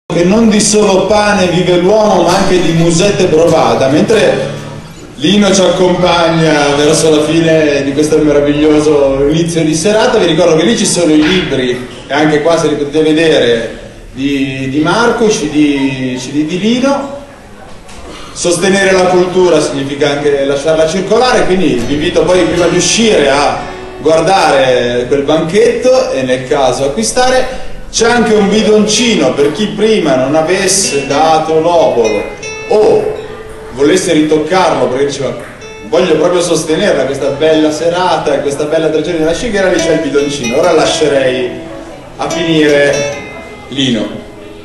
che non di solo pane vive l'uomo ma anche di musette provata. Mentre Lino ci accompagna verso la fine di questo meraviglioso inizio di serata, vi ricordo che lì ci sono i libri, e anche qua se li potete vedere, di Marco, CD di Lino. Sostenere la cultura significa anche lasciarla circolare, quindi vi invito poi prima di uscire a guardare quel banchetto e nel caso acquistare. C'è anche un bidoncino per chi prima non avesse dato l'obolo o volesse ritoccarlo perché diceva voglio proprio sostenerla questa bella serata e questa bella tragedia della Scighera. Lì c'è il bidoncino. Ora lascerei a finire Lino.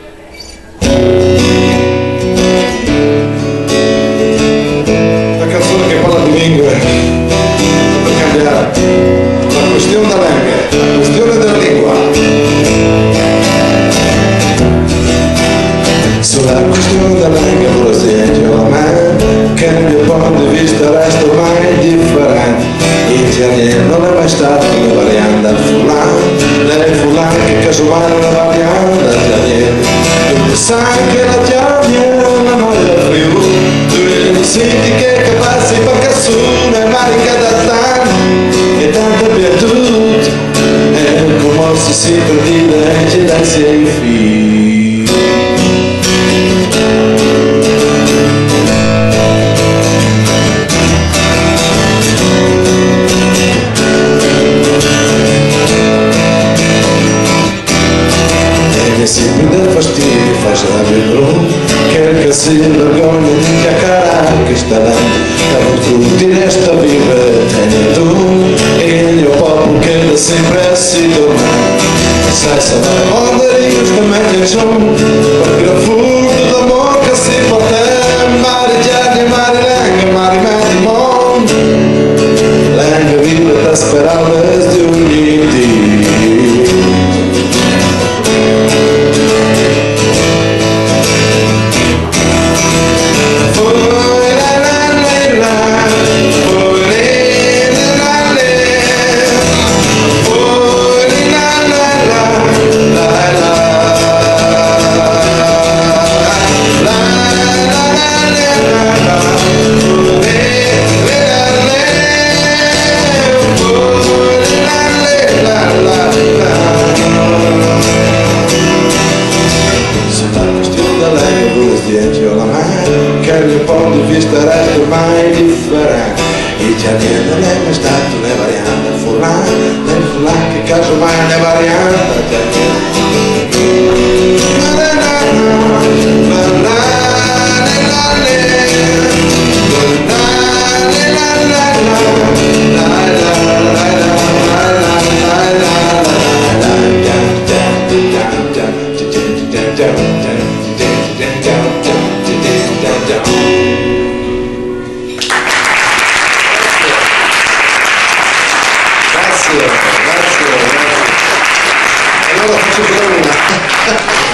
La canzone che parla di lingue per cambiare la questione della lingua, la questione della lingua. Sulla questione della lingua vorrei sentire la mano, che nel mio punto di vista resta ormai differente. L'italiano non è mai stato una variante al fulano, lei fulano che casomai non è una variante all'italiano. Tu sai che l'italiano non noia più, tu senti che è capace per cassone, ma rica da tanto e tanto per tutti, e come si sente di legge dai sei figli. E sempre del fastidio fai sarebbe blu, che si vergogna di chiacchierare che sta là, da tutti resta vive e tu e il mio popolo che da sempre si dorme. Sai sapere quando io sto meglio giù, perché la furto d'amore che si porta, mare giardi, mare lenga, mare medi mondo, lenga vive da sperare di uniti. Che il mio punto di vista resta ormai differente. L'italiano non è mai stato né variante al fulano, né il fulano che casomai ne variante Grazie. Allora faccio pure una.